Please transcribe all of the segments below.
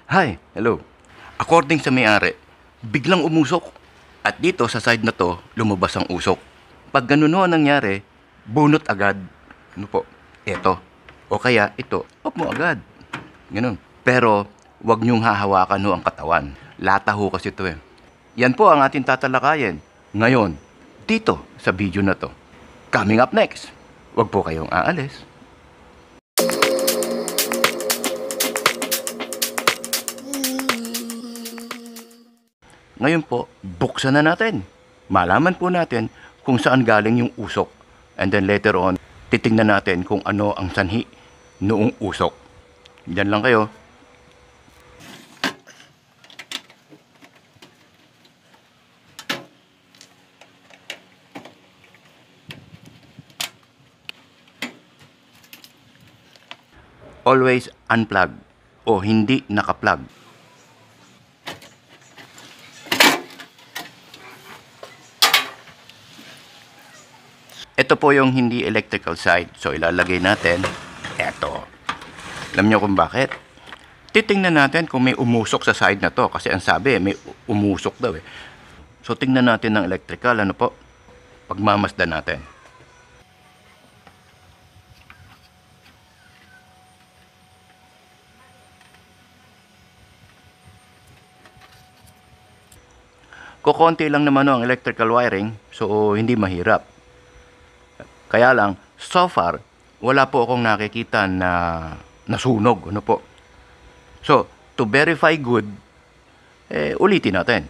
Hi, hello. According sa may-ari, biglang umusok. At dito sa side na to, lumabas ang usok. Pag ganun ho ang nangyari, bunot agad. Ano po? Ito. O kaya ito, off mo agad. Ganun. Pero, wag niyong hahawakan ho ang katawan. Lata ho kasi ito eh. Yan po ang ating tatalakayin. Ngayon, dito sa video na to. Coming up next, wag po kayong aalis. Ngayon po, buksan na natin. Malaman po natin kung saan galing yung usok. And then later on, titingnan natin kung ano ang sanhi noong usok. Diyan lang kayo. Always unplug o hindi nakaplug. Ito po yung hindi electrical side. So, ilalagay natin eto. Alam niyo kung bakit? Titingnan natin kung may umusok sa side na to. Kasi ang sabi, may umusok daw eh. So, tingnan natin ng electrical. Ano po? Pagmamasdan natin. Kukonti lang naman ang electrical wiring. So, hindi mahirap. Kaya lang, so far, wala po akong nakikita na nasunog. Ano po? So, to verify good, ulitin natin.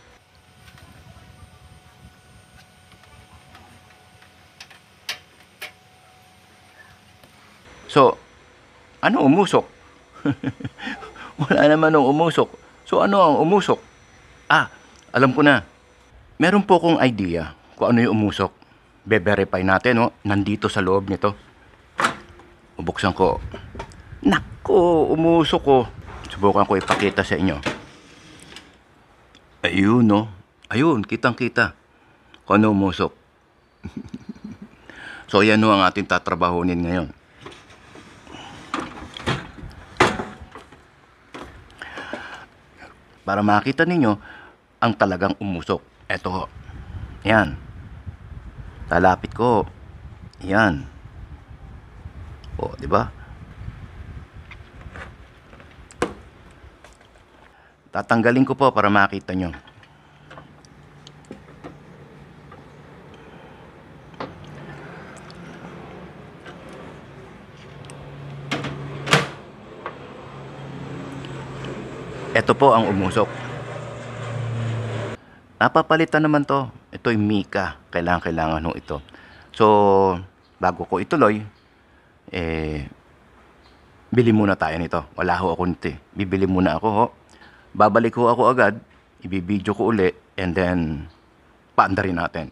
So, ano umusok? Wala naman ang umusok. So, ano ang umusok? Alam ko na. Meron po akong idea kung ano yung umusok. Be-verify natin, no? Nandito sa loob nito. Bubuksan ko. Nako, umusok ko. Subukan ko ipakita sa inyo. Ayun, no? Ayun, kitang-kita. Kung ano umusok. So, yan no ang ating tatrabahunin ngayon. Para makita ninyo ang talagang umusok. Eto. Yan. Talapit ko. Yan. O, di ba? Tatanggalin ko po para makita nyo. Ito po ang umusok. Napapalitan naman to. Ito'y Mika. Kailangan ho ito. So, bago ko ituloy, bili muna tayo nito. Wala ho ako nito eh. Bibili muna ako ho. Babalik ho ako agad. Ibibidyo ko uli. And then, paandarin natin.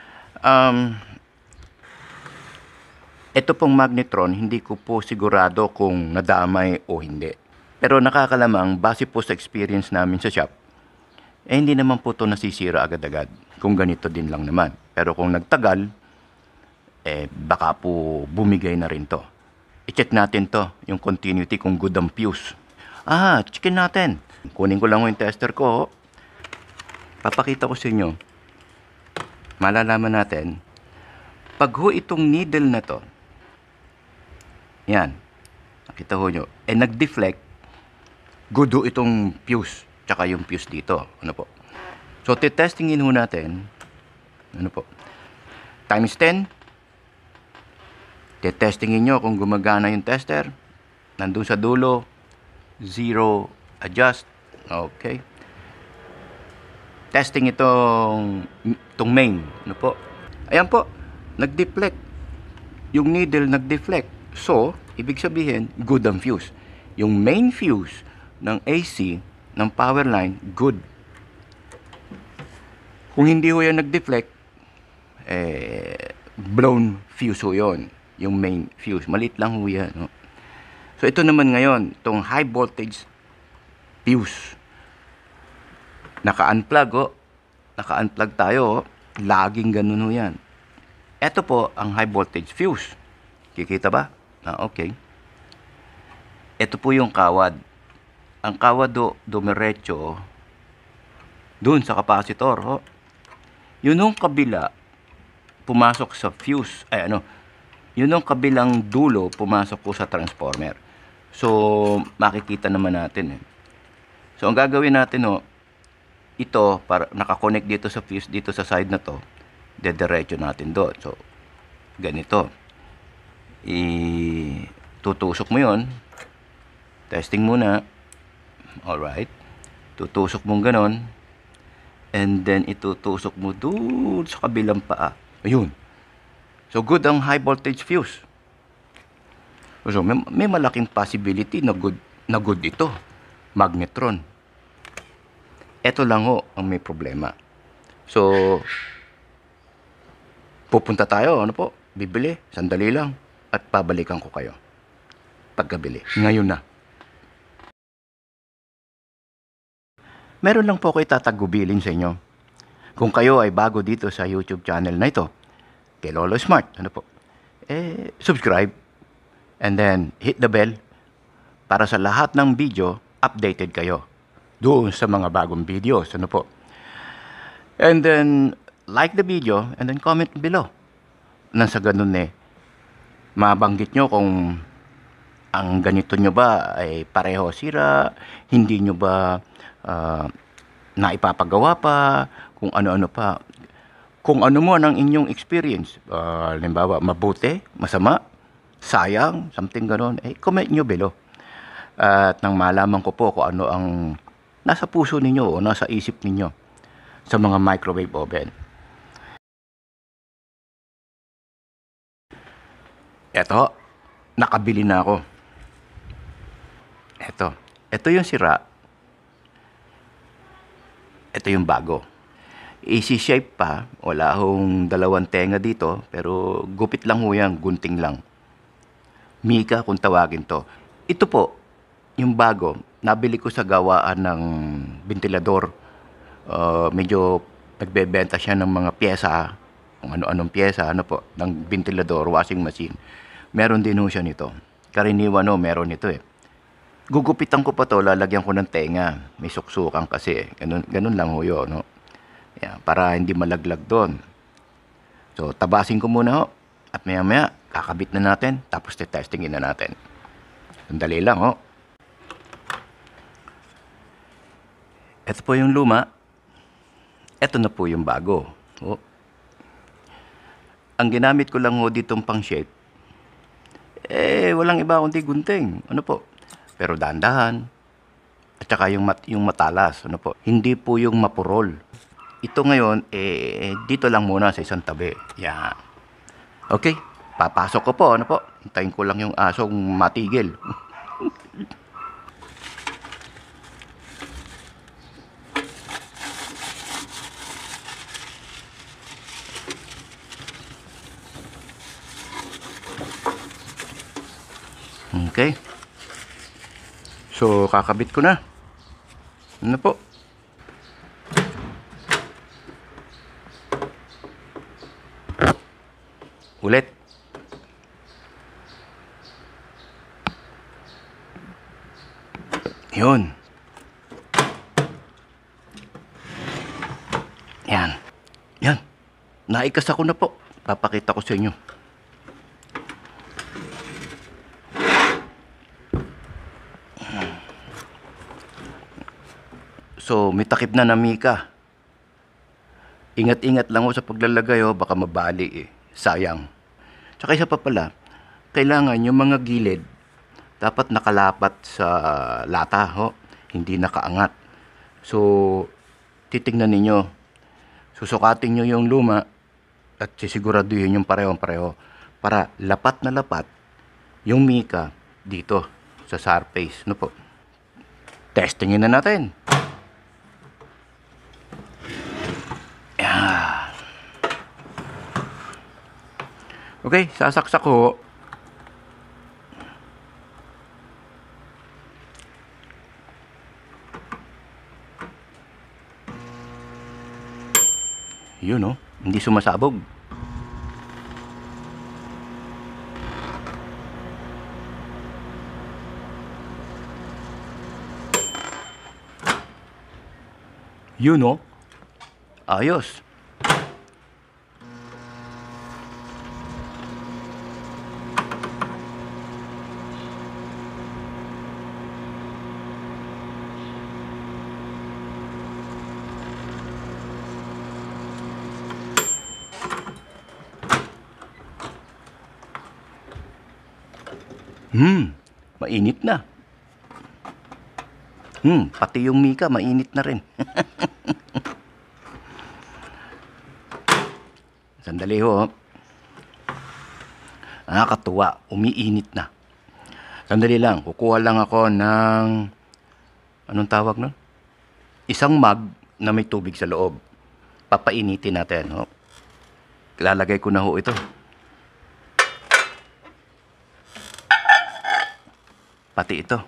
Ito pong magnetron, hindi ko po sigurado kung nadamay o hindi. Pero nakakalamang, base po sa experience namin sa shop, hindi naman po ito nasisira agad-agad. Kung ganito din lang naman. Pero kung nagtagal, baka po bumigay na rin to. I-check natin to, yung continuity, kung good ang fuse. Checkin natin. Kunin ko lang yung tester ko. Papakita ko sa inyo. Malalaman natin. Pag ho itong needle na to, yan, nakita ho nyo, nag-deflect, good ho itong fuse. Tsaka yung fuse dito. Ano po? So, titestingin ho natin. Ano po? Times 10. Titestingin nyo kung gumagana yung tester. Nandun sa dulo. 0. Adjust. Okay. Testing itong main. Ano po? Ayan po. Nag-deflect. Yung needle nag-deflect. So, ibig sabihin, good ang fuse. Yung main fuse ng AC ng power line, good. Kung hindi ho yan nag-deflect, blown fuse ho yun. Yung main fuse. Maliit lang ho yan. No? So, ito naman ngayon, itong high voltage fuse. Naka-unplug ho. Naka-unplug tayo ho. Laging ganun ho yan. Ito po ang high voltage fuse. Kikita ba? Okay. Ito po yung kawad. ang kawado dumiretso dun sa capacitor, ho. Yun yung kabila, pumasok sa fuse, yun yung kabilang dulo, pumasok po sa transformer. So, makikita naman natin, eh. So, ang gagawin natin, ho, ito, para nakakonect dito sa fuse, dito sa side na to, dediretso natin doon. So, ganito. Tutusok mo yon. Testing muna. Alright. Tutusok mo ganon. And then, itutusok mo doon sa kabilang paa. Ayun. So, good ang high voltage fuse. So, may malaking possibility na good ito. Magnetron. Ito lang ho ang may problema. So, pupunta tayo, bibili, sandali lang, at pabalikan ko kayo. Pagkabili, ngayon na. Meron lang po ako itatagubilin sa inyo. Kung kayo ay bago dito sa YouTube channel na ito, kay Lolo Smart, subscribe, and then hit the bell para sa lahat ng video, updated kayo doon sa mga bagong videos, And then, like the video, and then comment below. Nang sa ganun mabanggit nyo kung ang ganito nyo ba ay pareho sira, hindi nyo ba naipapagawa pa, kung ano-ano pa. Kung ano mo ang inyong experience, halimbawa, mabuti, masama, sayang, something ganon, comment nyo below. At nang malaman ko po kung ano ang nasa puso ninyo o nasa isip ninyo sa mga microwave oven. Eto, nakabili na ako. Ito yung sira. Ito yung bago. Easy shape pa. Wala hong dalawang tenga dito. Pero gupit lang ho yan. Gunting lang. Mika kung tawagin to. Ito po, yung bago. Nabili ko sa gawaan ng ventilador. Medyo nagbebenta siya ng mga pyesa. Kung ano-anong pyesa. Ng ventilador, washing machine. Meron din ho siya nito. Karaniwan meron nito Gugupitan ko pa to, lalagyan ko ng tenga. May suksukan kasi. Ganun lang ho yun, Yan, para hindi malaglag doon. So, tabasin ko muna ho. At maya-maya, kakabit na natin. Tapos testingin na natin. Sandali lang, Ito po yung luma. Ito na po yung bago. Ang ginamit ko lang ditong pang shape. Walang iba kundi gunting. Pero dahan-dahan. At saka yung matalas. Hindi po yung mapurol. Ito ngayon, dito lang muna sa isang tabi. Yan. Okay. Papasok ko po. Hintayin ko lang yung asong matigil. Okay. So, kakabit ko na. Po. Ulit. Yun. Yan. Yan. Naikas ako na po. Papakita ko sa inyo. So, may takip na Mika. Ingat-ingat lang sa paglalagay, baka mabali Sayang. Tsaka isa pa pala, kailangan yung mga gilid dapat nakalapat sa lata, hindi nakaangat. So, titingnan ninyo. Susukatin nyo yung luma at sisiguraduhin yung parehong-pareho para lapat na lapat yung Mika dito sa surface. Testingin na natin. Okay, sasaksak ko. Yun hindi sumasabog. Yun, oh. Ayos. Mainit na. Pati yung mika, mainit na rin. Sandali ho. Nakakatuwa, umiinit na. Sandali lang, kukuha lang ako ng, anong tawag nun? Isang mug na may tubig sa loob. Papainitin natin. Ho. Lalagay ko na ho ito. Pati ito.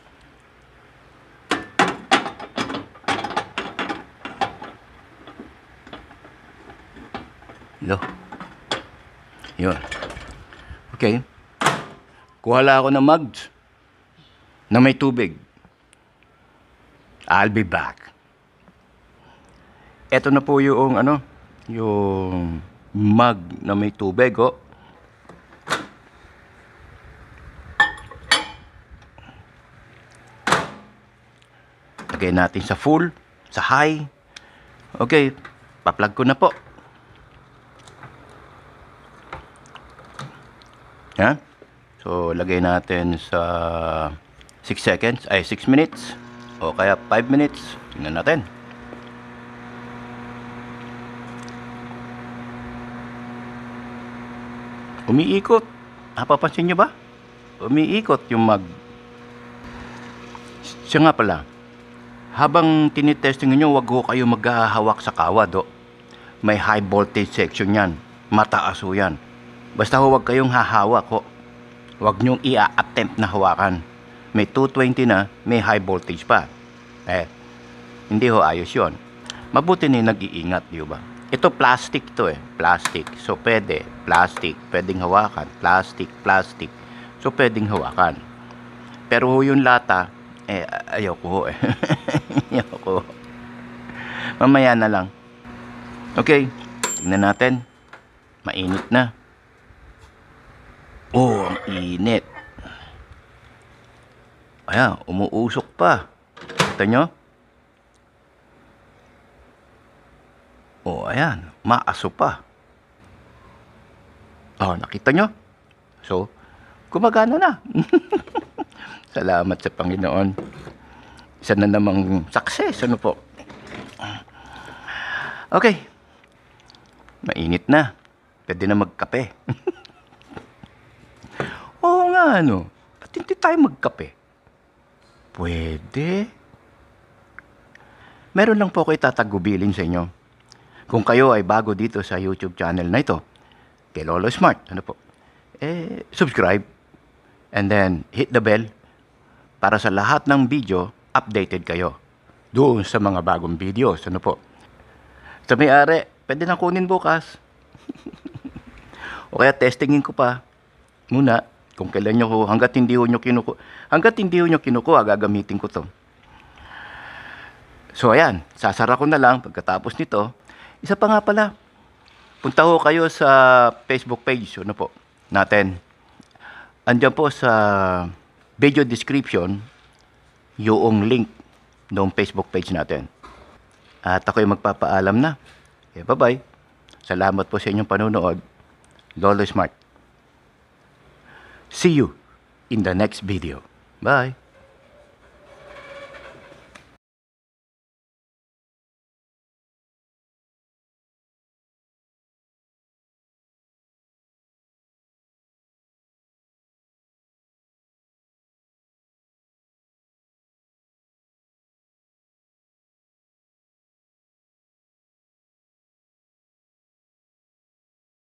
Lo. Yun. Okay. Kuha lang ako ng mugs na may tubig. I'll be back. Ito na po yung yung mug na may tubig, oh. Lagay natin sa full, sa high. Okay, pa-plug ko na po. Ha? So, lagay natin sa 6 seconds, ay 6 minutes. O kaya 5 minutes. Tingnan natin. Umiikot. Napapansin nyo ba? Umiikot yung mug. Siya nga pala. Habang tinitesting nyo, wag ho kayo maghahawak sa kawad. Oh. May high voltage section yan. Mataas ho yan. Basta huwag kayong hahawak ho. Huwag nyong i-attempt na hawakan. May 220 na, may high voltage pa. Hindi ho ayos yon. Mabuti na nag-iingat, di ba? Ito plastic to plastic. So pwede, plastic, pwedeng hawakan. Plastic, plastic. So pwedeng hawakan. Pero ho yung lata, ayoko ho ayoko. Mamaya na lang. Okay, tingnan natin. Mainit na. Oh, ang init. Ayan, umuusok pa. Kita nyo? Oh, ayan, maaso pa. Oh, nakita nyo? So, gumagana na. Salamat sa Panginoon. Isa na namang success, ano po? Okay. Mainit na. Pwede na magkape. Oo nga, ba't hindi tayo magkape? Pwede. Meron lang po ako itatagubilin sa inyo. Kung kayo ay bago dito sa YouTube channel na ito, kay Lolo Smart, subscribe, and then hit the bell para sa lahat ng video, updated kayo doon sa mga bagong videos, ano po. Sa may-ari, pwede na kunin bukas. O kaya testingin ko pa muna kung kailan nyo, hanggat hindi nyo kinukuha, gagamitin ko to. So ayan, sasara ko na lang pagkatapos nito. Isa pa nga pala, punta ho kayo sa Facebook page, ano po, natin. Andiyan po sa video description yung link ng Facebook page natin. At ako'y magpapaalam na. Bye-bye. Salamat po sa inyong panonood. Lolo Smart. See you in the next video. Bye.